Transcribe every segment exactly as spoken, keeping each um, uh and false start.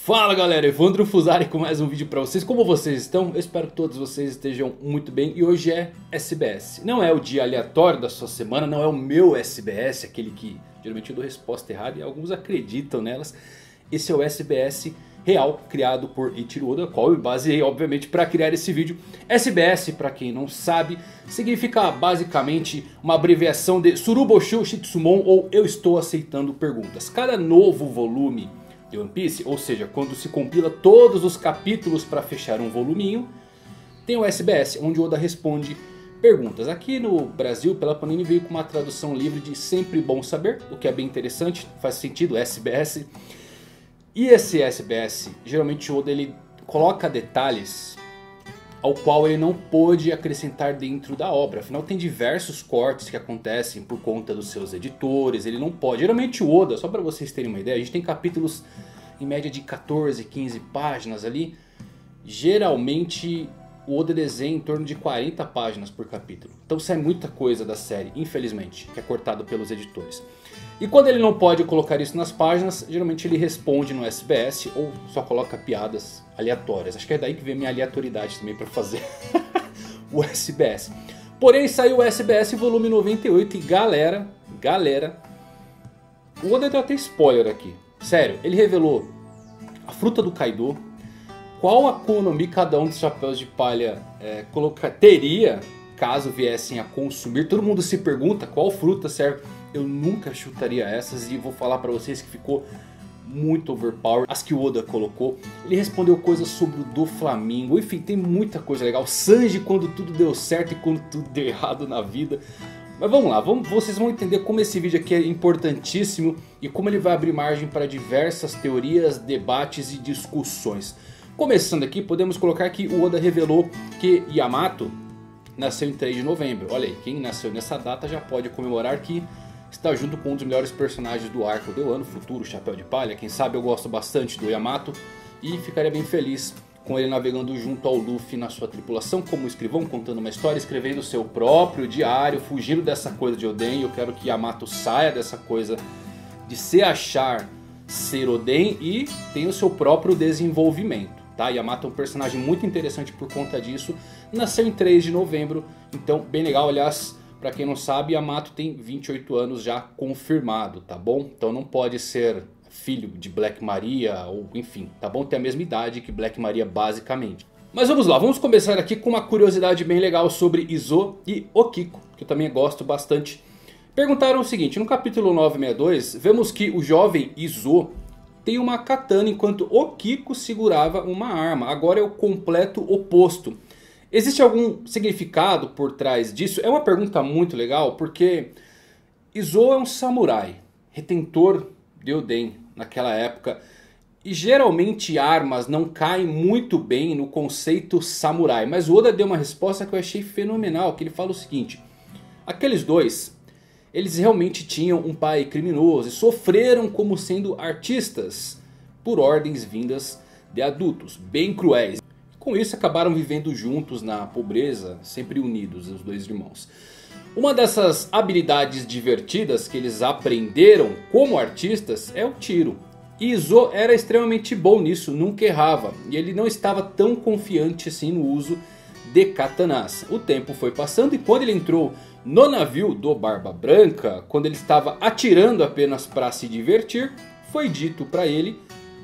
Fala galera, Evandro Fusari com mais um vídeo pra vocês. Como vocês estão? Eu espero que todos vocês estejam muito bem. E hoje é S B S. Não é o dia aleatório da sua semana, não é o meu S B S, aquele que geralmente eu dou resposta errada e alguns acreditam nelas. Esse é o S B S real, criado por Eiichiro Oda, qual eu me baseei obviamente para criar esse vídeo. S B S, para quem não sabe, significa basicamente uma abreviação de Suruboshu Shitsumon, ou Eu Estou Aceitando Perguntas. Cada novo volume de One Piece, ou seja, quando se compila todos os capítulos para fechar um voluminho, tem o S B S, onde Oda responde perguntas. Aqui no Brasil, pela Panini, veio com uma tradução livre de Sempre Bom Saber, o que é bem interessante, faz sentido, S B S. E esse S B S, geralmente Oda ele coloca detalhes ao qual ele não pôde acrescentar dentro da obra. Afinal tem diversos cortes que acontecem por conta dos seus editores, ele não pode. Geralmente o Oda, só para vocês terem uma ideia, a gente tem capítulos em média de quatorze, quinze páginas ali. Geralmente o Oda desenha em torno de quarenta páginas por capítulo. Então sai muita coisa da série, infelizmente, que é cortado pelos editores. E quando ele não pode colocar isso nas páginas, geralmente ele responde no S B S ou só coloca piadas aleatórias. Acho que é daí que vem a minha aleatoriedade também para fazer o S B S. Porém saiu o S B S volume noventa e oito e galera, galera, o Oda deu até spoiler aqui. Sério, ele revelou a fruta do Kaido, qual Akuma no Mi cada um dos chapéus de palha é, colocar, teria caso viessem a consumir. Todo mundo se pergunta qual fruta serve. Eu nunca chutaria essas e vou falar pra vocês que ficou muito overpower. As que o Oda colocou. Ele respondeu coisas sobre o do Flamingo. Enfim, tem muita coisa legal. Sanji quando tudo deu certo e quando tudo deu errado na vida. Mas vamos lá, vamos, vocês vão entender como esse vídeo aqui é importantíssimo. E como ele vai abrir margem para diversas teorias, debates e discussões. Começando aqui, podemos colocar que o Oda revelou que Yamato nasceu em três de novembro. Olha aí, quem nasceu nessa data já pode comemorar que está junto com um dos melhores personagens do arco do ano, futuro Chapéu de Palha. Quem sabe eu gosto bastante do Yamato e ficaria bem feliz com ele navegando junto ao Luffy na sua tripulação como escrivão, contando uma história, escrevendo seu próprio diário, fugindo dessa coisa de Oden. Eu quero que Yamato saia dessa coisa de se achar ser Oden e tenha o seu próprio desenvolvimento. Tá? Yamato é um personagem muito interessante por conta disso. Nasceu em três de novembro, então bem legal. Aliás, pra quem não sabe, Yamato tem vinte e oito anos já confirmado, tá bom? Então não pode ser filho de Black Maria ou enfim, tá bom? Tem a mesma idade que Black Maria basicamente. Mas vamos lá, vamos começar aqui com uma curiosidade bem legal sobre Izo e Okiko, que eu também gosto bastante. Perguntaram o seguinte, no capítulo novecentos e sessenta e dois, vemos que o jovem Izo tem uma katana enquanto Okiko segurava uma arma. Agora é o completo oposto. Existe algum significado por trás disso? É uma pergunta muito legal porque Izo é um samurai, retentor de Oden naquela época. E geralmente armas não caem muito bem no conceito samurai. Mas o Oda deu uma resposta que eu achei fenomenal, que ele fala o seguinte: aqueles dois, eles realmente tinham um pai criminoso e sofreram como sendo artistas por ordens vindas de adultos, bem cruéis. Com isso acabaram vivendo juntos na pobreza, sempre unidos, os dois irmãos. Uma dessas habilidades divertidas que eles aprenderam como artistas é o tiro. E Izo era extremamente bom nisso, nunca errava. E ele não estava tão confiante assim no uso de katanas. O tempo foi passando e quando ele entrou no navio do Barba Branca, quando ele estava atirando apenas para se divertir, foi dito para ele: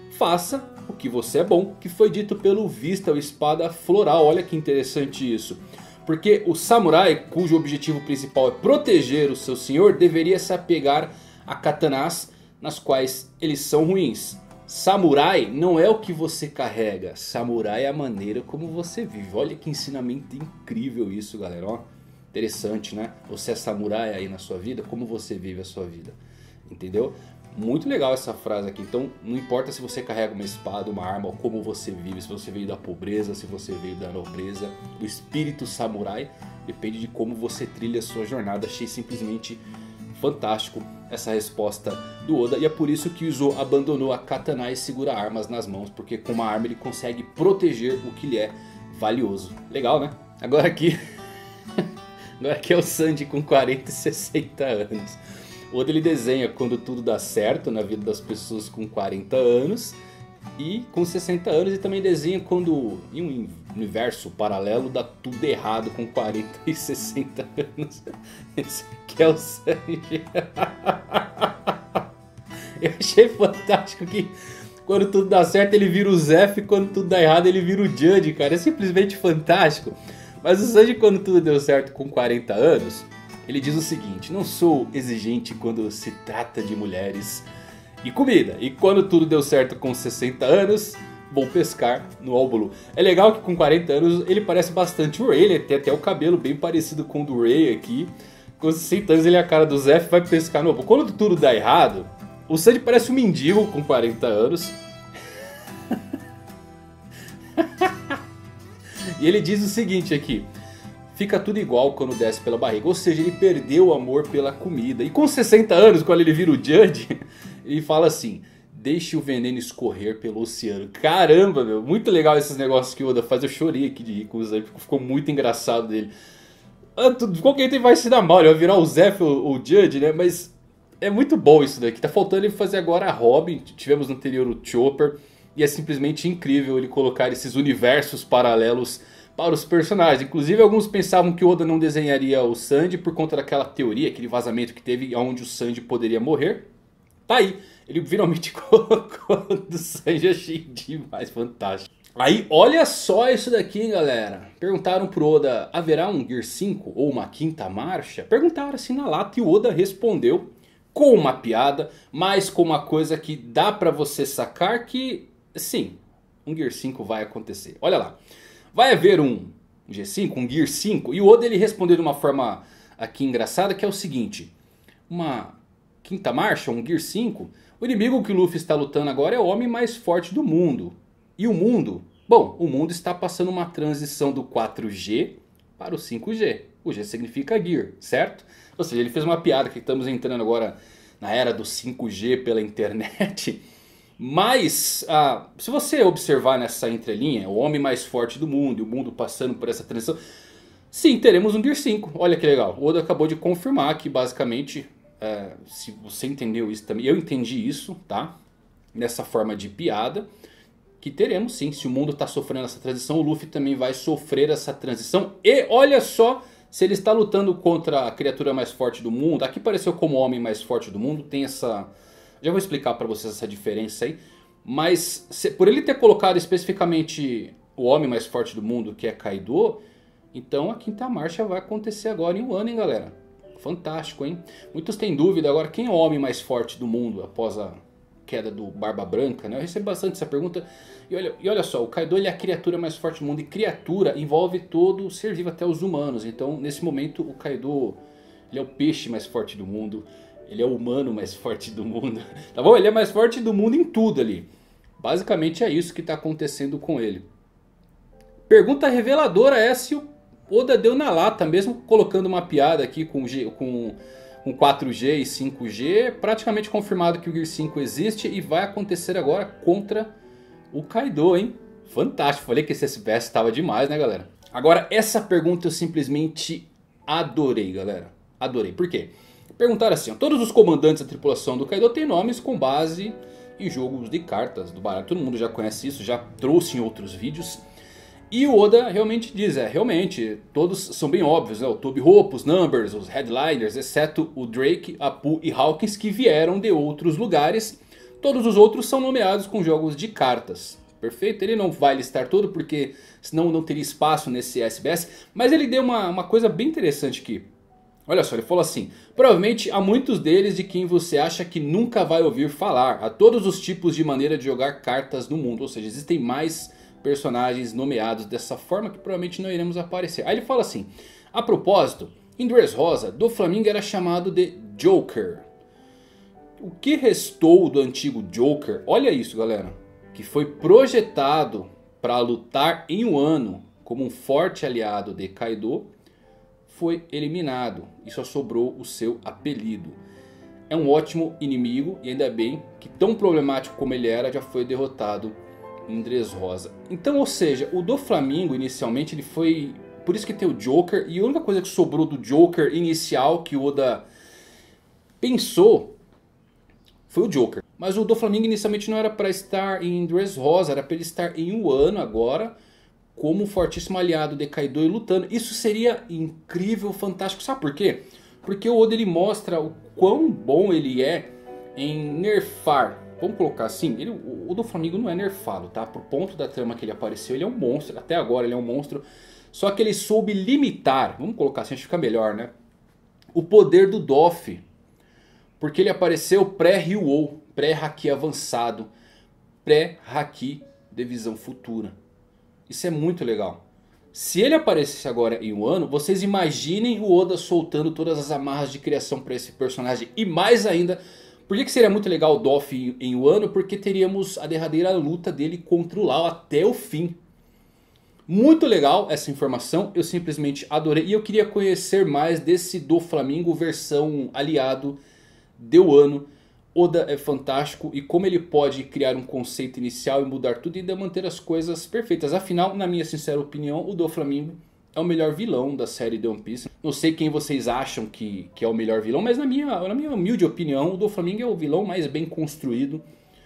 faça o que você é bom, que foi dito pelo Vista, o espada floral. Olha que interessante isso. Porque o samurai, cujo objetivo principal é proteger o seu senhor, deveria se apegar a katanas nas quais eles são ruins. Samurai não é o que você carrega, samurai é a maneira como você vive. Olha que ensinamento incrível isso, galera. Ó, interessante, né? Você é samurai aí na sua vida, como você vive a sua vida. Entendeu? Muito legal essa frase aqui. Então não importa se você carrega uma espada, uma arma, ou como você vive. Se você veio da pobreza, se você veio da nobreza. O espírito samurai depende de como você trilha a sua jornada. Achei simplesmente fantástico essa resposta do Oda. E é por isso que Izo abandonou a katana e segura armas nas mãos. Porque com uma arma ele consegue proteger o que lhe é valioso. Legal, né? Agora aqui, agora aqui é o Sanji com quarenta e sessenta anos. O Oda ele desenha quando tudo dá certo na vida das pessoas com quarenta anos E com sessenta anos, e também desenha quando em um universo paralelo dá tudo errado com quarenta e sessenta anos. Esse aqui é o Sanji. Eu achei fantástico que quando tudo dá certo ele vira o Zeff, e quando tudo dá errado ele vira o Judge, cara. É simplesmente fantástico. Mas o Sanji, quando tudo deu certo com quarenta anos, ele diz o seguinte: não sou exigente quando se trata de mulheres e comida. E quando tudo deu certo com sessenta anos, vou pescar no All Blue. É legal que com quarenta anos ele parece bastante o Ray. Ele tem até o cabelo bem parecido com o do Ray aqui. Com sessenta anos ele é a cara do Zeff e vai pescar no All Blue. Quando tudo dá errado, o Sanji parece um mendigo com quarenta anos. E ele diz o seguinte aqui: fica tudo igual quando desce pela barriga. Ou seja, ele perdeu o amor pela comida. E com sessenta anos, quando ele vira o Judge, ele fala assim: deixe o veneno escorrer pelo oceano. Caramba, meu, muito legal esses negócios que o Oda faz. Eu chorei aqui de rir com o Zé, ficou muito engraçado dele. Qualquer item vai se dar mal, ele vai virar o Zeff ou o Judge, né? Mas é muito bom isso daqui. Tá faltando ele fazer agora a Robin. Tivemos no anterior o Chopper. E é simplesmente incrível ele colocar esses universos paralelos para os personagens. Inclusive alguns pensavam que o Oda não desenharia o Sanji por conta daquela teoria, aquele vazamento que teve onde o Sanji poderia morrer. Tá aí, ele finalmente colocou do Sanji, achei demais, fantástico. Aí olha só isso daqui, hein, galera. Perguntaram pro Oda: haverá um Gear cinco ou uma quinta marcha? Perguntaram assim na lata e o Oda respondeu com uma piada, mas com uma coisa que dá pra você sacar que sim, um Gear cinco vai acontecer. Olha lá, vai haver um G cinco, um Gear cinco. E o Oda ele respondeu de uma forma aqui engraçada, que é o seguinte: uma quinta marcha, um Gear cinco. O inimigo que o Luffy está lutando agora é o homem mais forte do mundo. E o mundo? Bom, o mundo está passando uma transição do quatro G para o cinco G. O G significa Gear, certo? Ou seja, ele fez uma piada que estamos entrando agora na era do cinco G pela internet. Mas, ah, se você observar nessa entrelinha, o homem mais forte do mundo e o mundo passando por essa transição, sim, teremos um Gear cinco. Olha que legal. O Oda acabou de confirmar que basicamente, é, se você entendeu isso também, eu entendi isso, tá? Nessa forma de piada, que teremos sim. Se o mundo está sofrendo essa transição, o Luffy também vai sofrer essa transição. E olha só, se ele está lutando contra a criatura mais forte do mundo, aqui apareceu como o homem mais forte do mundo, tem essa... já vou explicar pra vocês essa diferença aí. Mas se, por ele ter colocado especificamente o homem mais forte do mundo, que é Kaido, então a quinta marcha vai acontecer agora em um ano, hein, galera. Fantástico, hein? Muitos têm dúvida agora, quem é o homem mais forte do mundo após a queda do Barba Branca, né? Eu recebo bastante essa pergunta. E olha, e olha só, o Kaido ele é a criatura mais forte do mundo. E criatura envolve todo o ser vivo, até os humanos. Então nesse momento o Kaido ele é o peixe mais forte do mundo. Ele é o humano mais forte do mundo. Tá bom? Ele é mais forte do mundo em tudo ali. Basicamente é isso que está acontecendo com ele. Pergunta reveladora essa, se o Oda deu na lata, mesmo colocando uma piada aqui com, G, com, com quatro G e cinco G. Praticamente confirmado que o Gear cinco existe e vai acontecer agora contra o Kaido, hein? Fantástico. Falei que esse S B S estava demais, né, galera? Agora, essa pergunta eu simplesmente adorei, galera. Adorei. Por quê? Perguntaram assim: ó, todos os comandantes da tripulação do Kaido têm nomes com base em jogos de cartas do baralho. Todo mundo já conhece isso, já trouxe em outros vídeos. E o Oda realmente diz, é, realmente, todos são bem óbvios, né? O Toby Hope, os Numbers, os Headliners, exceto o Drake, Apu e Hawkins, que vieram de outros lugares. Todos os outros são nomeados com jogos de cartas. Perfeito? Ele não vai listar tudo, porque senão não teria espaço nesse S B S. Mas ele deu uma, uma coisa bem interessante aqui. Olha só, ele falou assim: provavelmente há muitos deles de quem você acha que nunca vai ouvir falar. Há todos os tipos de maneira de jogar cartas no mundo. Ou seja, existem mais personagens nomeados dessa forma que provavelmente não iremos aparecer. Aí ele fala assim: a propósito, em Dressrosa, Doflamingo era chamado de Joker. O que restou do antigo Joker, olha isso, galera, que foi projetado para lutar em um ano como um forte aliado de Kaido, foi eliminado e só sobrou o seu apelido. É um ótimo inimigo e ainda bem que, tão problemático como ele era, já foi derrotado em Dressrosa. Então, ou seja, o Doflamingo inicialmente ele foi... por isso que tem o Joker, e a única coisa que sobrou do Joker inicial que o Oda pensou foi o Joker. Mas o Doflamingo inicialmente não era para estar em Dressrosa, era para ele estar em Wano agora, como um fortíssimo aliado de Kaido e lutando. Isso seria incrível, fantástico. Sabe por quê? Porque o Oda ele mostra o quão bom ele é em nerfar. Vamos colocar assim, ele, o Doflamingo não é nerfado, tá? Pro ponto da trama que ele apareceu, ele é um monstro. Até agora ele é um monstro. Só que ele soube limitar, vamos colocar assim, acho que fica melhor, né? O poder do Doff. Porque ele apareceu pré-Ryuou, pré-Haki avançado, pré-Haki de visão futura. Isso é muito legal. Se ele aparecesse agora em Wano, vocês imaginem o Oda soltando todas as amarras de criação para esse personagem. E mais ainda, por que, que seria muito legal o Doff em Wano? Porque teríamos a derradeira luta dele contra o Lau até o fim. Muito legal essa informação, eu simplesmente adorei. E eu queria conhecer mais desse Doflamingo versão aliado de Wano. Oda é fantástico e como ele pode criar um conceito inicial e mudar tudo e ainda manter as coisas perfeitas. Afinal, na minha sincera opinião, o Doflamingo é o melhor vilão da série de One Piece. Não sei quem vocês acham que, que é o melhor vilão, mas na minha, na minha humilde opinião, o Doflamingo é o vilão mais bem construído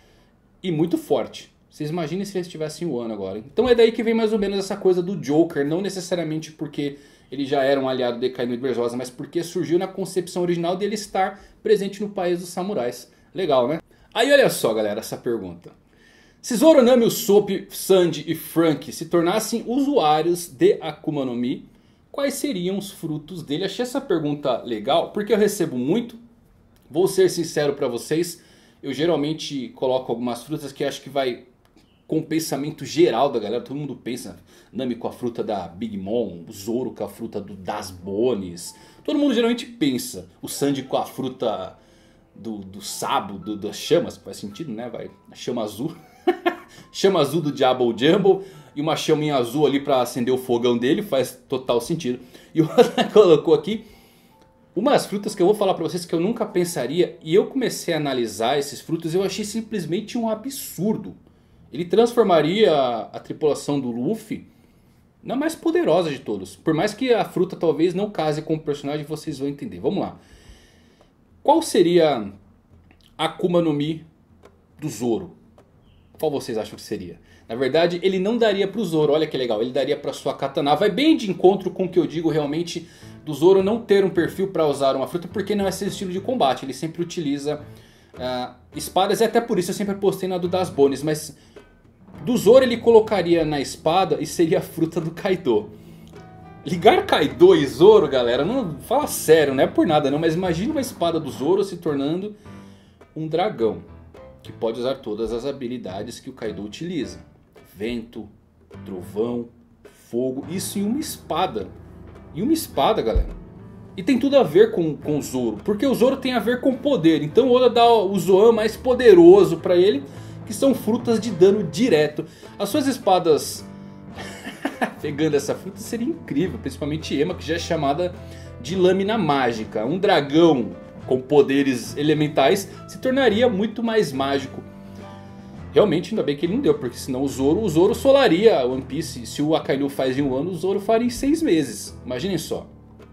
e muito forte. Vocês imaginem se ele estivesse em Wano agora. Então é daí que vem mais ou menos essa coisa do Joker. Não necessariamente porque ele já era um aliado de Kaido e Dressrosa, mas porque surgiu na concepção original dele estar presente no país dos samurais. Legal, né? Aí olha só, galera, essa pergunta. Se Zoro, Nami, Usopp, Sanji e Franky se tornassem usuários de Akuma no Mi, quais seriam os frutos dele? Achei essa pergunta legal porque eu recebo muito. Vou ser sincero pra vocês. Eu geralmente coloco algumas frutas que acho que vai com o pensamento geral da galera. Todo mundo pensa Nami com a fruta da Big Mom, o Zoro com a fruta do, das Bones. Todo mundo geralmente pensa. O Sanji com a fruta do, do Sabo, do, das chamas. Faz sentido, né? Vai. A chama azul. Chama azul do Jabba Jumbo. E uma chaminha azul ali pra acender o fogão dele. Faz total sentido. E o Oda colocou aqui umas frutas que eu vou falar pra vocês que eu nunca pensaria. E eu comecei a analisar esses frutos e eu achei simplesmente um absurdo. Ele transformaria a, a tripulação do Luffy na mais poderosa de todos. Por mais que a fruta talvez não case com o personagem, vocês vão entender. Vamos lá. Qual seria a Akuma no Mi do Zoro? Qual vocês acham que seria? Na verdade, ele não daria pro Zoro. Olha que legal. Ele daria pra sua katana. Vai bem de encontro com o que eu digo realmente do Zoro não ter um perfil pra usar uma fruta. Porque não é seu estilo de combate. Ele sempre utiliza uh, espadas. E até por isso eu sempre postei na do das Bones. Mas do Zoro ele colocaria na espada e seria a fruta do Kaido. Ligar Kaido e Zoro, galera, não fala sério, não é por nada não. Mas imagina uma espada do Zoro se tornando um dragão. Que pode usar todas as habilidades que o Kaido utiliza. Vento, trovão, fogo. Isso em uma espada. Em uma espada, galera. E tem tudo a ver com, com o Zoro. Porque o Zoro tem a ver com poder. Então o Oda dá o Zoan mais poderoso pra ele. Que são frutas de dano direto. As suas espadas pegando essa fruta seria incrível. Principalmente Ema, que já é chamada de lâmina mágica. Um dragão com poderes elementais se tornaria muito mais mágico. Realmente ainda bem que ele não deu. Porque senão o Zoro, o Zoro solaria One Piece. Se o Akainu faz em um ano, o Zoro faria em seis meses. Imaginem só.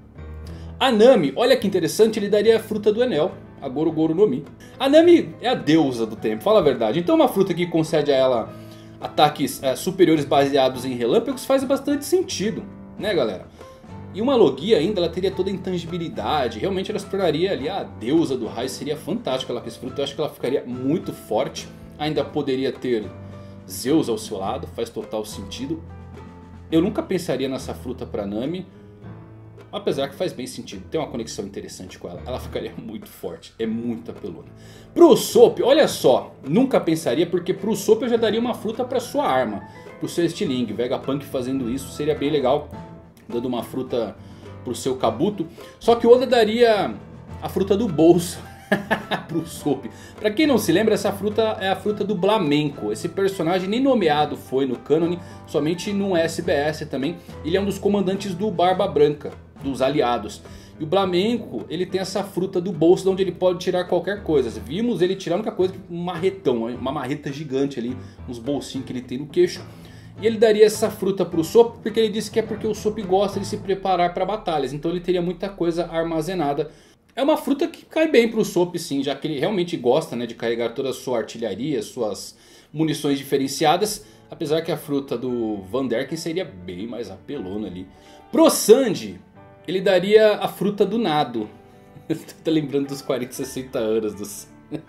A Nami, olha que interessante, ele daria a fruta do Enel. A Goro Goro no Mi. A Nami é a deusa do tempo, fala a verdade. Então uma fruta que concede a ela ataques é, superiores baseados em relâmpagos faz bastante sentido, né, galera? E uma Logia ainda, ela teria toda a intangibilidade. Realmente ela se tornaria ali a deusa do raio. Seria fantástico ela com esse fruto. Eu acho que ela ficaria muito forte. Ainda poderia ter Zeus ao seu lado, faz total sentido. Eu nunca pensaria nessa fruta pra Nami. Apesar que faz bem sentido, tem uma conexão interessante com ela. Ela ficaria muito forte, é muito apelona. Pro Usopp, olha só, nunca pensaria porque pro Usopp eu já daria uma fruta pra sua arma. Pro seu estilingue, Vegapunk fazendo isso seria bem legal. Dando uma fruta pro seu Kabuto. Só que o Oda daria a fruta do bolso pro Usopp. Pra quem não se lembra, essa fruta é a fruta do Blamenco. Esse personagem nem nomeado foi no cânone, somente no S B S também. Ele é um dos comandantes do Barba Branca, dos aliados. E o Blamenco, ele tem essa fruta do bolso de onde ele pode tirar qualquer coisa. Vimos ele tirar a única coisa, um marretão, uma marreta gigante ali, uns bolsinhos que ele tem no queixo. E ele daria essa fruta para o Usopp porque ele disse que é porque o Usopp gosta de se preparar para batalhas. Então ele teria muita coisa armazenada. É uma fruta que cai bem pro Usopp sim, já que ele realmente gosta, né, de carregar toda a sua artilharia, suas munições diferenciadas. Apesar que a fruta do Vanderken seria bem mais apelona ali. Pro Sanji, ele daria a fruta do nado. Tô lembrando dos quarenta, sessenta anos dos...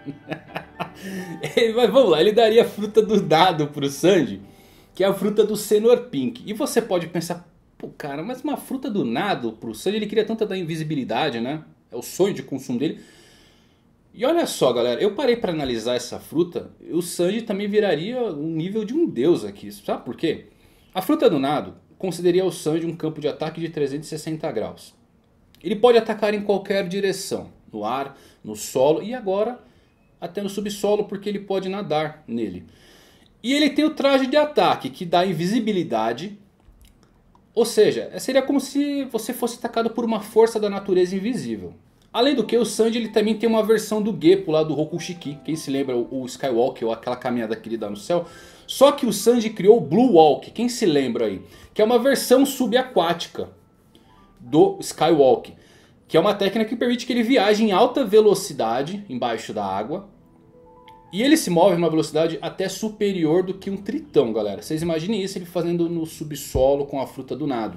Mas vamos lá, ele daria a fruta do nado pro Sanji, que é a fruta do Senhor Pink. E você pode pensar, pô cara, mas uma fruta do nado pro Sanji, ele queria tanto da invisibilidade, né? É o sonho de consumo dele. E olha só galera, eu parei para analisar essa fruta. O Sanji também viraria um nível de um deus aqui. Sabe por quê? A fruta do nado concederia ao Sanji um campo de ataque de trezentos e sessenta graus. Ele pode atacar em qualquer direção. No ar, no solo e agora até no subsolo, porque ele pode nadar nele. E ele tem o traje de ataque que dá invisibilidade. Ou seja, seria como se você fosse atacado por uma força da natureza invisível. Além do que, o Sanji ele também tem uma versão do Geppo lá do Rokushiki. Quem se lembra o Skywalk ou aquela caminhada que ele dá no céu. Só que o Sanji criou o Blue Walk. Quem se lembra aí? Que é uma versão subaquática do Skywalk. Que é uma técnica que permite que ele viaje em alta velocidade embaixo da água. E ele se move numa velocidade até superior do que um tritão, galera. Vocês imaginem isso ele fazendo no subsolo com a fruta do nado.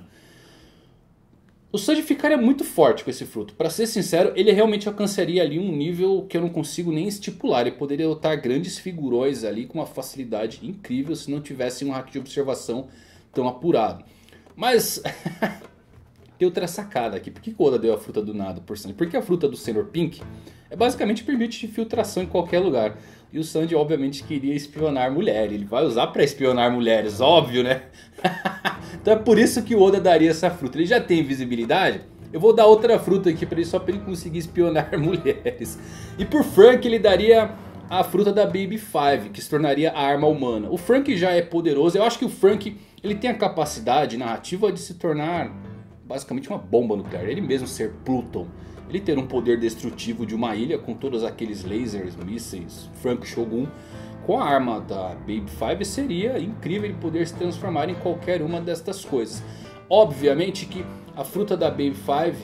O Sanji ficaria muito forte com esse fruto. Pra ser sincero, ele realmente alcançaria ali um nível que eu não consigo nem estipular. Ele poderia lutar grandes figurões ali com uma facilidade incrível se não tivesse um hack de observação tão apurado. Mas tem outra sacada aqui. Por que o Oda deu a fruta do nado por Sanji? Porque a fruta do Senhor Pink é basicamente permite filtração em qualquer lugar. E o Sanji obviamente queria espionar mulheres. Ele vai usar pra espionar mulheres, óbvio né? Então é por isso que o Oda daria essa fruta. Ele já tem visibilidade. Eu vou dar outra fruta aqui pra ele, só pra ele conseguir espionar mulheres. E por Frank ele daria a fruta da Baby Five, que se tornaria a arma humana. O Frank já é poderoso. Eu acho que o Frank ele tem a capacidade narrativa de se tornar basicamente uma bomba nuclear. Ele mesmo ser Pluton. Ele ter um poder destrutivo de uma ilha com todos aqueles lasers, mísseis, Frank Shogun. Com a arma da Baby Five seria incrível ele poder se transformar em qualquer uma destas coisas. Obviamente que a fruta da Baby Five,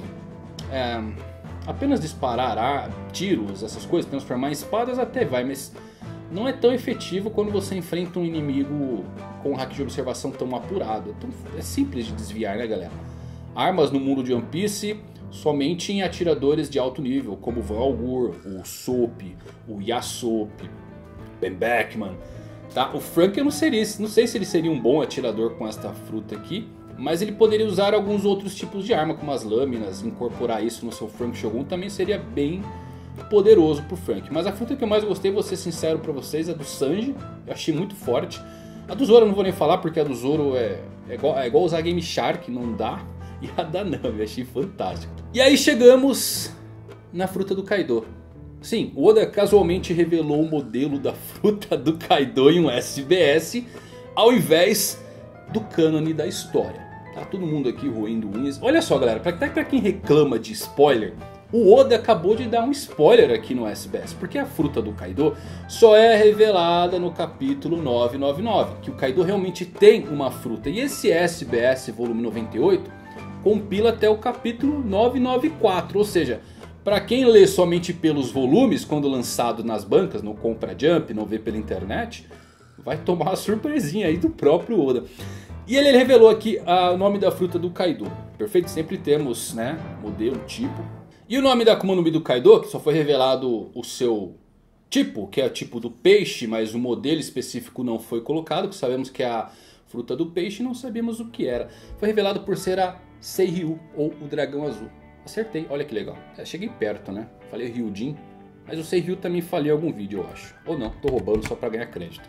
é, apenas disparar tiros, essas coisas, transformar em espadas até vai. Mas não é tão efetivo quando você enfrenta um inimigo com um hack de observação tão apurado. Então, é simples de desviar, né galera? Armas no mundo de One Piece somente em atiradores de alto nível, como o Van Algur, o Usopp, o Yasop, Ben Beckman, tá? O Frank eu não, seria, não sei se ele seria um bom atirador com esta fruta aqui, mas ele poderia usar alguns outros tipos de arma, como as lâminas, incorporar isso no seu Frank Shogun também seria bem poderoso pro Frank. Mas a fruta que eu mais gostei, vou ser sincero pra vocês, é a do Sanji, eu achei muito forte. A do Zoro eu não vou nem falar, porque a do Zoro é, é, igual, é igual usar Game Shark, não dá. E a da Nami, eu achei fantástico. E aí chegamos na fruta do Kaido. Sim, o Oda casualmente revelou o modelo da fruta do Kaido em um S B S, ao invés do cânone da história. Tá todo mundo aqui roendo unhas. Olha só galera, pra, pra quem reclama de spoiler, o Oda acabou de dar um spoiler aqui no S B S. Porque a fruta do Kaido só é revelada no capítulo novecentos e noventa e nove. Que o Kaido realmente tem uma fruta. E esse S B S volume noventa e oito compila até o capítulo novecentos e noventa e quatro. Ou seja, para quem lê somente pelos volumes, quando lançado nas bancas, não compra Jump, não vê pela internet, vai tomar uma surpresinha aí do próprio Oda. E ele revelou aqui o nome da fruta do Kaido. Perfeito? Sempre temos, né, modelo, tipo. E o nome da Akuma no Mi do Kaido, que só foi revelado o seu tipo, que é o tipo do peixe, mas o modelo específico não foi colocado, que sabemos que é a fruta do peixe, não sabíamos o que era. Foi revelado por ser a Seiryu, ou o dragão azul. Acertei, olha que legal. É, cheguei perto, né? Falei Ryujin, mas o Seiryu também falei em algum vídeo, eu acho. Ou não, tô roubando só pra ganhar crédito.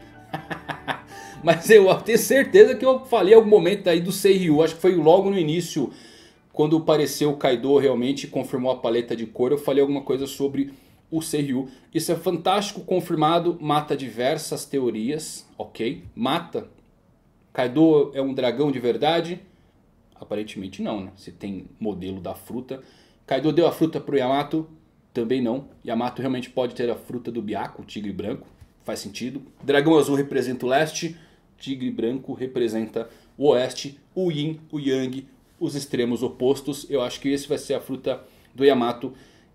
Mas eu tenho certeza que eu falei em algum momento aí do Seiryu. Acho que foi logo no início, quando apareceu o Kaido realmente confirmou a paleta de cor. Eu falei alguma coisa sobre o Seiryu. Isso é fantástico, confirmado, mata diversas teorias, ok? Mata. Kaido é um dragão de verdade? Aparentemente não, né? Se tem modelo da fruta. Kaido deu a fruta pro Yamato? Também não. Yamato realmente pode ter a fruta do Byakuya, o tigre branco. Faz sentido. Dragão azul representa o leste. Tigre branco representa o oeste. O yin, o yang, os extremos opostos. Eu acho que esse vai ser a fruta do Yamato.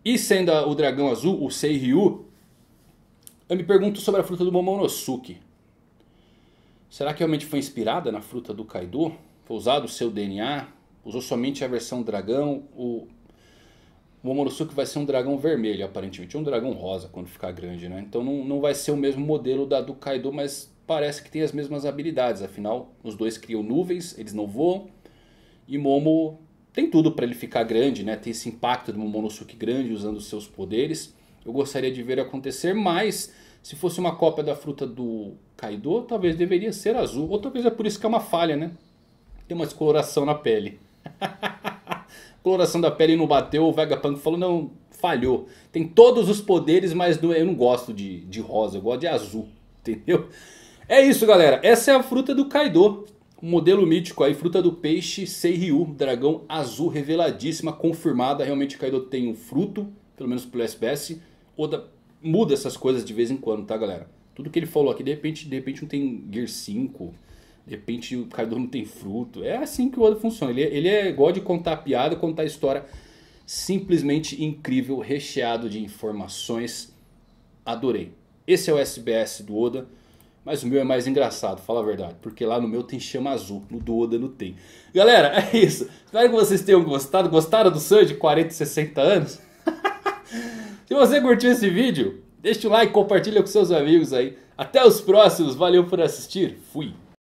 E sendo o dragão azul, o Seiryu, eu me pergunto sobre a fruta do Momonosuke. Será que realmente foi inspirada na fruta do Kaido? Foi usado o seu D N A? Usou somente a versão dragão? O Momonosuke vai ser um dragão vermelho, aparentemente. Um dragão rosa quando ficar grande, né? Então não, não vai ser o mesmo modelo da do Kaido, mas parece que tem as mesmas habilidades. Afinal, os dois criam nuvens, eles não voam. E Momo tem tudo para ele ficar grande, né? Tem esse impacto do Momonosuke grande usando os seus poderes. Eu gostaria de ver acontecer, mas se fosse uma cópia da fruta do Kaido, talvez deveria ser azul. Ou talvez é por isso que é uma falha, né? Tem uma descoloração na pele. A coloração da pele não bateu, o Vegapunk falou, não, falhou. Tem todos os poderes, mas não, eu não gosto de, de rosa, eu gosto de azul, entendeu? É isso, galera, essa é a fruta do Kaido. Um modelo mítico aí, fruta do peixe Seiryu, dragão azul reveladíssima, confirmada. Realmente o Kaido tem um fruto, pelo menos pelo S B S. Oda muda essas coisas de vez em quando, tá, galera? Tudo que ele falou aqui, de repente, de repente não tem Gear cinco, de repente o Kaido não tem fruto. É assim que o Oda funciona. Ele, ele é igual de contar piada, contar história simplesmente incrível, recheado de informações. Adorei. Esse é o S B S do Oda. Mas o meu é mais engraçado, fala a verdade. Porque lá no meu tem chama azul, no do Oda não tem. Galera, é isso. Espero que vocês tenham gostado. Gostaram do Sanji, quarenta e sessenta anos? Se você curtiu esse vídeo, deixa o like, compartilha com seus amigos aí. Até os próximos, valeu por assistir. Fui.